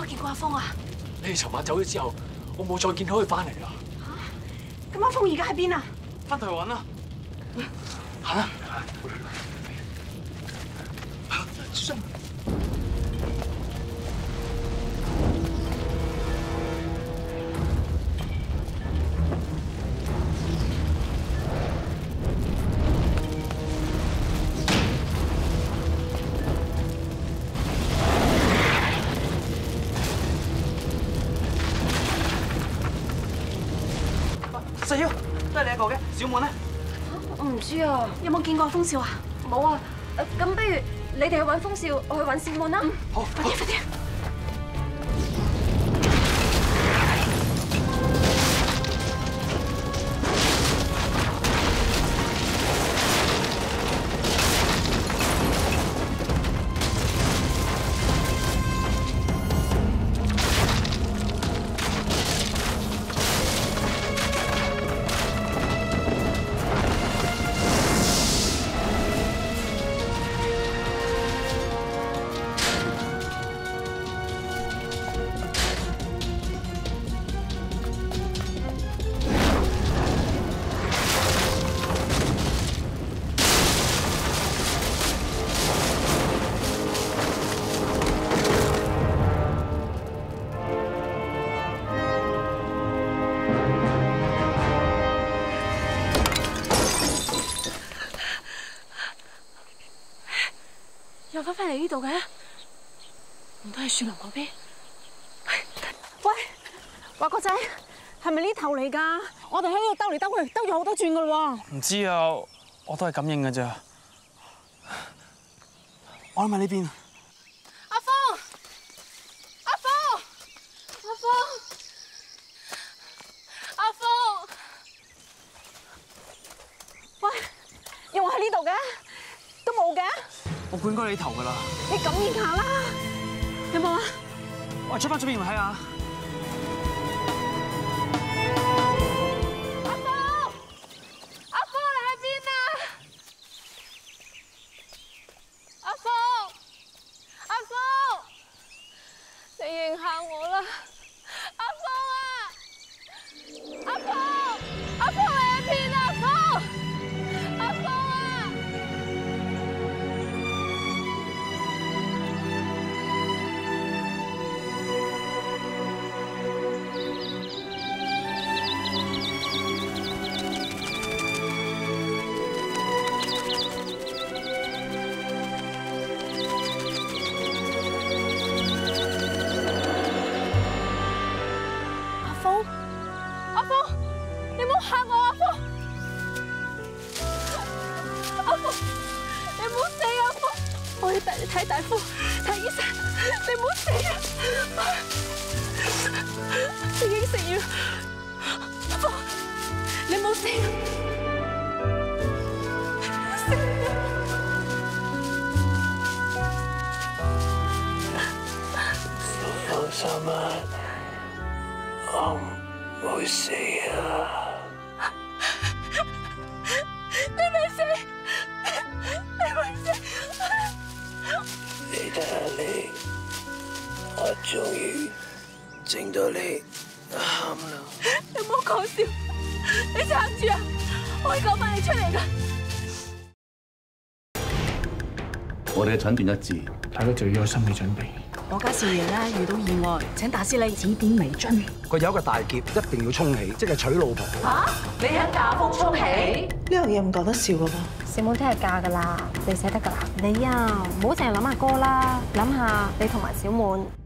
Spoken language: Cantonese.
開見過阿峰啊？ 你哋尋晚走咗之後，我冇再見到佢翻嚟啦。 嚇！咁阿峰而家喺邊啊？ 翻去揾啦。行啦。小心！細妖，都係你一個嘅，小滿咧？ 我唔知啊，有冇見過風少啊？冇啊。咁不如你哋去揾風少，我去揾小滿啦。 好， 快啲，快啲！又翻返嚟呢度嘅，唔通係樹林嗰邊？喂，華國仔，係咪呢頭嚟㗎？我哋喺呢度兜嚟兜去，兜咗好多轉㗎喎。 唔知啊，我都係感應㗎咋。我諗喺呢邊。 阿峰，阿峰，阿峰，阿峰，喂，又話喺呢度嘅，都冇嘅。 我估應該係呢頭㗎啦。 你感應下啦，有冇啊？ 我出翻出邊睇下。 阿峰，阿峰你喺邊啊？阿峰，阿峰，你認下我啦！阿峰啊！阿峰，阿峰你喺邊啊？阿峰，阿峰啊！阿峰，你唔好嚇我，阿峰！阿峰，你唔好死啊，阿峰！我要帶你睇大夫，睇醫生，你唔好死啊！已經食藥，阿峰，你唔好死啊！死啊！ 放心啊，我冇死啊！ 你未死，你未死！ 你睇下你，我終於整到你喊啦！ 你唔好講笑，你撐住啊！我會救翻你出嚟㗎。 我哋嘅診斷一致， 大家就要有心理準備。 我家少爺咧遇到意外，請大師你指點迷津。 佢有一個大劫，一定要沖喜，即係娶老婆。 嚇！你喺假福沖喜？ 呢樣嘢唔講得笑噶噃。 小滿聽日嫁㗎啦，你捨得㗎啦？你啊，唔好淨係諗阿哥啦，諗下你同埋小滿。